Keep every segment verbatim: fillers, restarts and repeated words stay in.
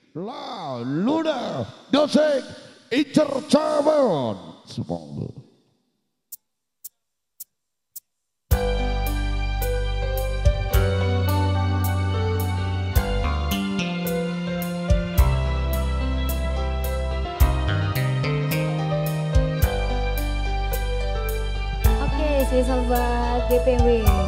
La Luna Dosek Incer Cabon semoga. Oke, si sobat G P W.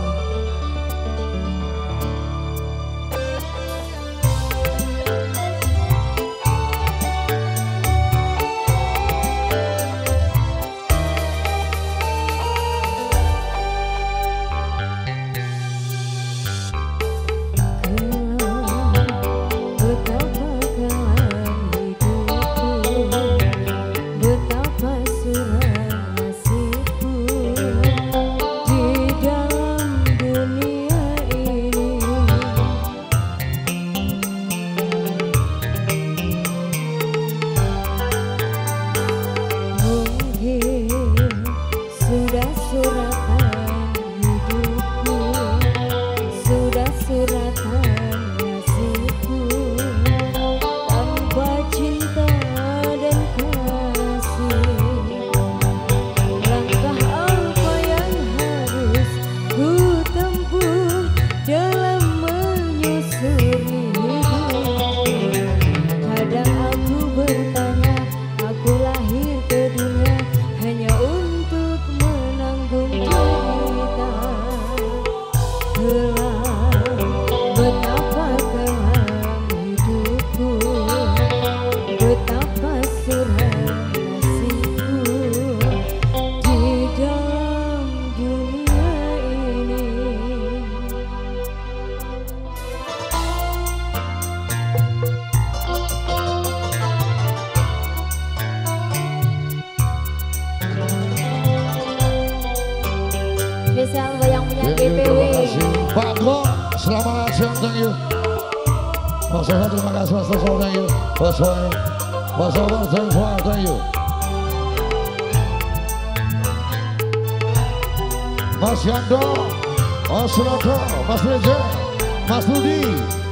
Spesial yang punya G P W. Pak Bro, selamat siang, thank you. Mas Sofa, terima kasih Mas Sofa, thank you. Mas Sofa, Mas Sofa, thank you. Mas Yando, Mas Suroto, Mas Reza, Mas Budi.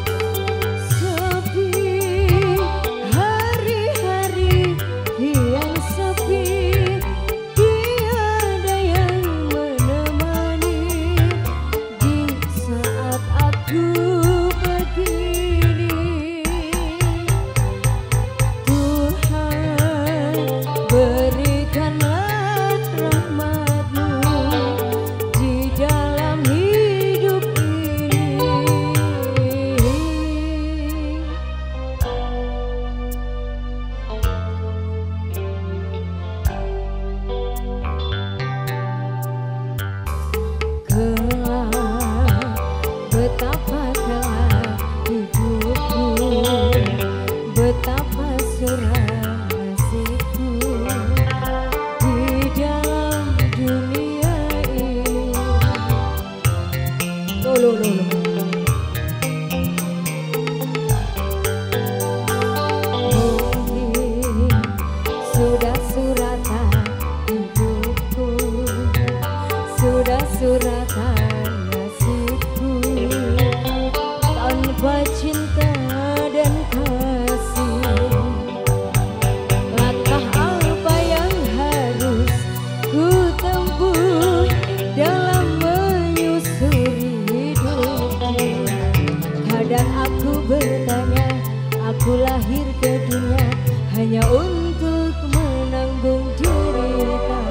Aku lahir ke dunia hanya untuk menanggung derita.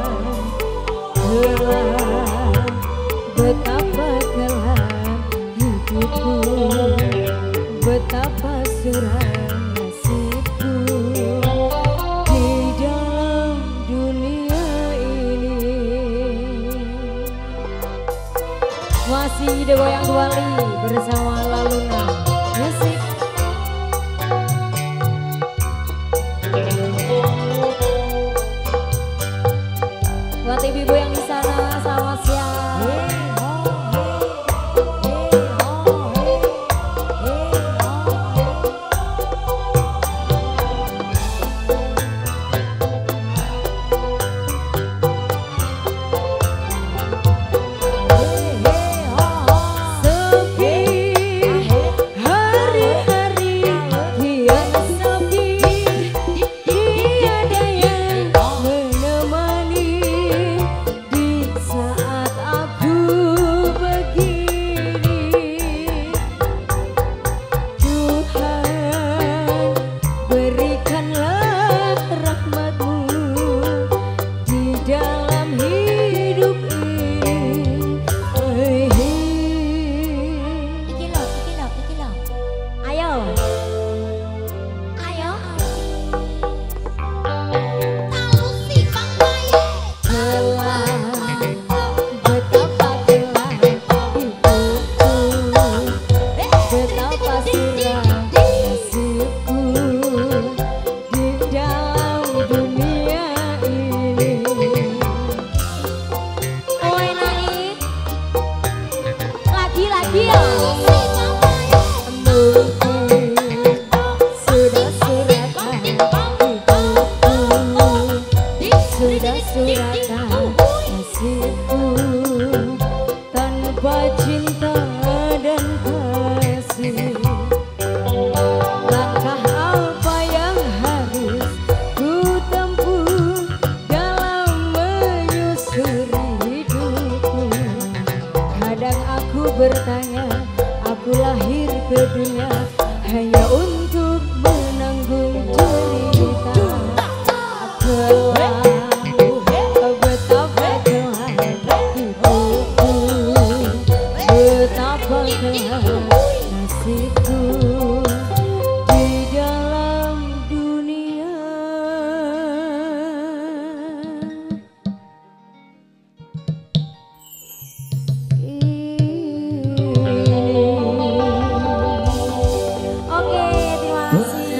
Gelap, betapa gelap hidupku, betapa suram nasibku di dalam dunia ini. Masih di Goyang Duali bersama La Luna Musik. Buat ibu-ibu yang di sana, selamat siang.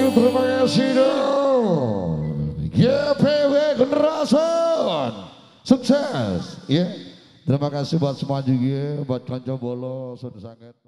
terima kasih dong. G P W Generation sukses ya. Terima kasih buat semua juga, buat kanca bolo, sangat